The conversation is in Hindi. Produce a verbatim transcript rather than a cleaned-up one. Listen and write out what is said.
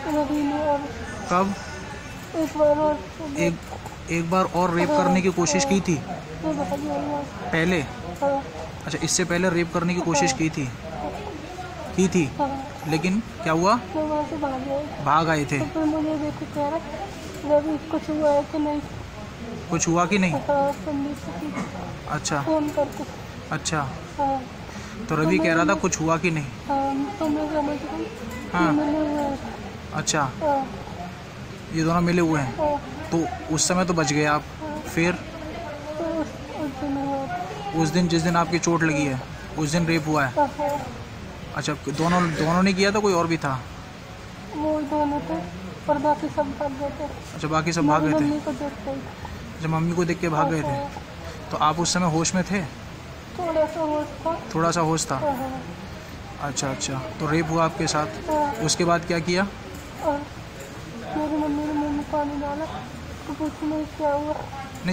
रवि ने और कब? एक बार और एक एक बार और रेप करने की कोशिश की थी तो भाई और पहले? हाँ अच्छा, इससे पहले रेप करने की कोशिश हाँ की थी की थी हाँ लेकिन क्या हुआ? मैं वहाँ से भाग गए। भाग आए थे। तो फिर मुझे देखो कह रहा रवि कुछ हुआ है कि नहीं। कुछ हुआ कि नहीं? हाँ पंडित से अच्छा फोन करके। अच्छा, हाँ तो तो रवि कह रहा था मैं कुछ हुआ कि नहीं? हाँ तो मैं समझ गई कि हाँ। मिले हुए हैं। अच्छा, हाँ ये दोनों मिले हुए हैं। हाँ तो उस समय तो बच गए आप। हाँ फिर तो उस उस दिन हुआ उस दिन, जिस दिन आपकी चोट लगी है, उस दिन रेप हुआ है? था। हाँ अच्छा, दोनों दोनों ने किया था, कोई और भी था? वो दोनों थे और बाकी सब भाग गए थे। अच्छा, बाकी सब भाग मेरी गए थे। मम्मी को देख गई। अच्छा, मम्मी को देख के भाग गए थे। हाँ, तो आप उस समय होश में थे? थोड़ा सा होश था। थोड़ा सा होश था। हाँ हाँ अच्छा अच्छा, तो रेप हुआ आपके साथ। हाँ, उसके बाद क्या किया? और मेरी मम्मी ने मुँह में पानी डाला तो पूछी नहीं क्या हुआ।